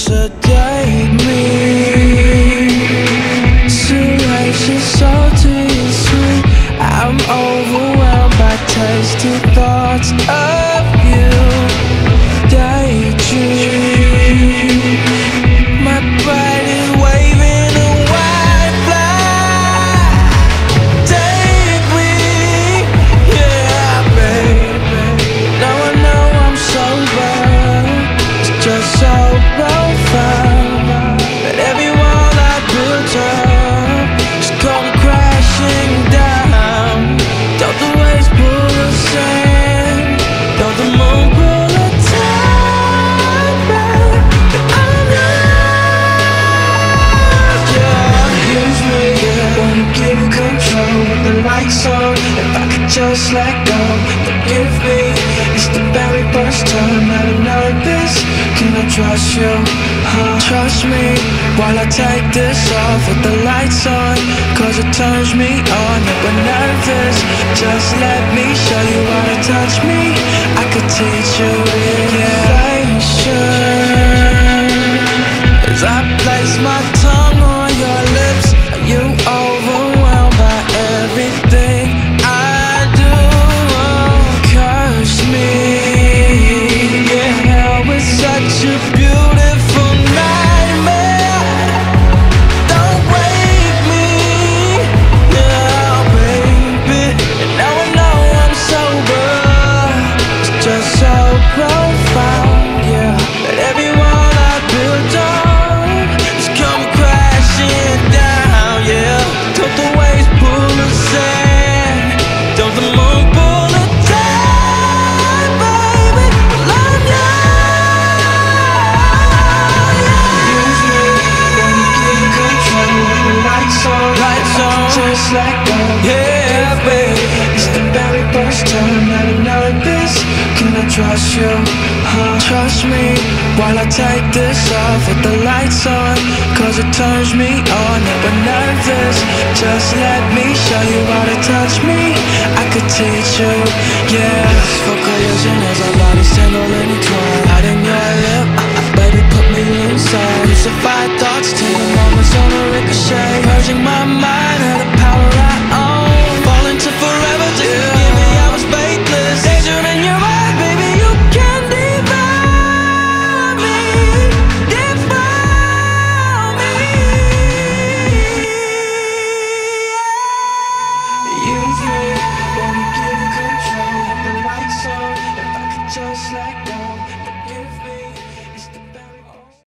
sedate me. Salacious, salty, and sweet. I'm overwhelmed by tasty thoughts of you. Daydream. My body waving a white flag. Take me, yeah, baby. Now I know I'm sober. It's just so profound that every wall I built up just come crashing down. Don't the waves pull us in? Don't the moon pull a tide back? I'm yours, yeah. Use me, yeah. Wanna give you control with the lights on. If I could just let go, forgive me. It's the very first time that I know this. Can I trust you? Trust me while I take this off with the lights on, cause it turns me on. Never nervous, just let me show you how to touch me. I could teach you, yeah. As I place my tongue on your lips, are you overwhelmed by everything I do? Curse me, yeah. It's such a beautiful nightmare. Don't wake me, yeah, baby. And now I know I'm sober. It's just so profound, yeah, that every wall I built up has come crashing down, yeah. Don't the waves pull us in? Don't the moon pull a tide, baby? Well, I'm yours. Use me, wanna give you control with the lights on. Lights on, just let go, yeah, baby. It's the very first time that I know this. Can I trust you? Trust me while I take this off with the lights on, cause it turns me on. Never nervous, just let me show you how to touch me. I could teach you, yeah. For collision as our bodies tangle and entwine.